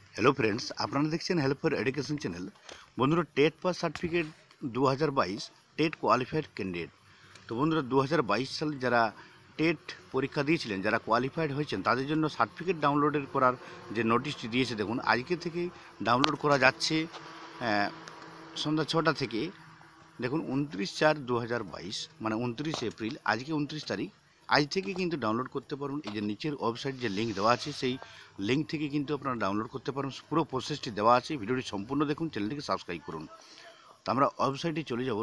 Hello friends, আপনারা দেখছেন help for education channel. বন্ধুরা, TET pass certificate 2022 TET qualified candidate. তো বন্ধুরা, 2022 সালে যারা টেট পরীক্ষা দিয়েছিলেন, যারা কোয়ালিফাইড হয়েছেন, তাদের জন্য সার্টিফিকেট ডাউনলোডের করার যে নোটিশটি দিয়েছে, দেখুন আজকে থেকেই ডাউনলোড করা যাচ্ছে। সন্ধ্যা 6টা থেকে দেখুন 29/4/2022, মানে 29 এপ্রিল, আজকে 29 তারিখ। আজ থেকে কিন্তু ডাউনলোড করতে পারুন। এই যে নিচের ওয়েবসাইট যে লিঙ্ক দেওয়া আছে, সেই লিঙ্ক থেকে কিন্তু আপনারা ডাউনলোড করতে পারুন। পুরো প্রসেসটি দেওয়া আছে, ভিডিওটি সম্পূর্ণ দেখুন, চ্যানেলটিকে সাবস্ক্রাইব করুন। তো আমরা ওয়েবসাইটে চলে যাব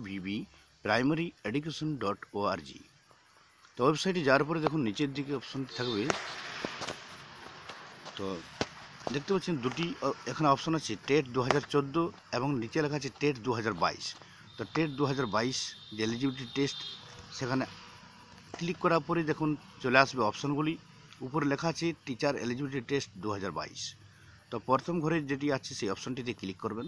www.primaryeducation.org। তো ওয়েবসাইটে যাওয়ার পরে দেখুন নিচের দিকে অপশনটি থাকবে। তো দেখতে পাচ্ছেন দুটি এখানে অপশন আছে, টেট 2014 এবং নিচে লেখা আছে টেট 2022। তো টেট 2022 যে এলিজিবিলিটি টেস্ট, সেখানে ক্লিক করার পরে দেখুন চলে আসবে অপশনগুলি। উপরে লেখা আছে টিচার এলিজিবিলিটি টেস্ট 2022। তো প্রথম ঘরে যেটি আছে সেই অপশনটিতে ক্লিক করবেন।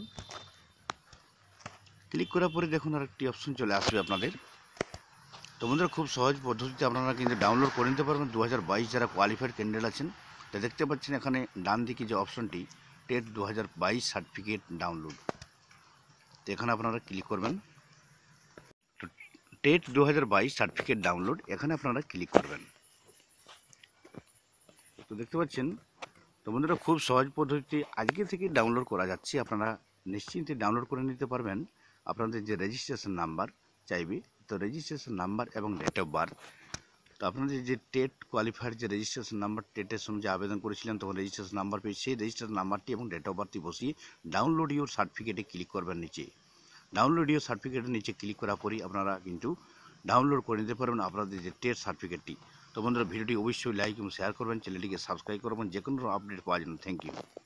ক্লিক করার পরে দেখুন আরেকটি অপশন চলে আসবে আপনাদের। তো বন্ধুরা, খুব সহজ পদ্ধতিতে আপনারা কিন্তু ডাউনলোড করে নিতে পারবেন 2022 যারা কোয়ালিফাইড ক্যান্ডিডেট আছেন। তো দেখতে পাচ্ছেন এখানে ডান দিকে যে অপশনটি টেট 2022 সার্টিফিকেট ডাউনলোড, তো এখানে আপনারা ক্লিক করবেন। তো টেট 2022 সার্টিফিকেট ডাউনলোড, এখানে আপনারা ক্লিক করবেন। তো দেখতে পাচ্ছেন, তো বন্ধুরা, খুব সহজ পদ্ধতিতে আজকে থেকে ডাউনলোড করা যাচ্ছে। আপনারা নিশ্চিন্তে ডাউনলোড করে নিতে পারবেন। আপনাদের যে রেজিস্ট্রেশন নাম্বার চাইবে, তো রেজিস্ট্রেশন নাম্বার এবং ডেট অফ বার্থ। তো আপনাদের যে টেট কোয়ালিফায়ার যে রেজিস্ট্রেশন নাম্বার, টেটের সময় যে আবেদন করেছিলেন তখন রেজিস্ট্রেশন নাম্বার পেয়ে, সেই রেজিস্ট্রেশন নাম্বারটি এবং ডেট অফ বার্থটি বসিয়ে ডাউনলোড ইউর সার্টিফিকেটে ক্লিক করবেন। নিচে ডাউনলোড ইউর সার্টিফিকেটের নিচে ক্লিক করার পরেই আপনারা কিন্তু ডাউনলোড করে নিতে পারবেন আপনাদের যে টেট সার্টিফিকেটটি। তো বন্ধুরা, ভিডিওটি অবশ্যই লাইক এবং শেয়ার করবেন, চ্যানেলটিকে সাবস্ক্রাইব করবেন যে কোনো আপডেট পাওয়ার জন্য। Thank you.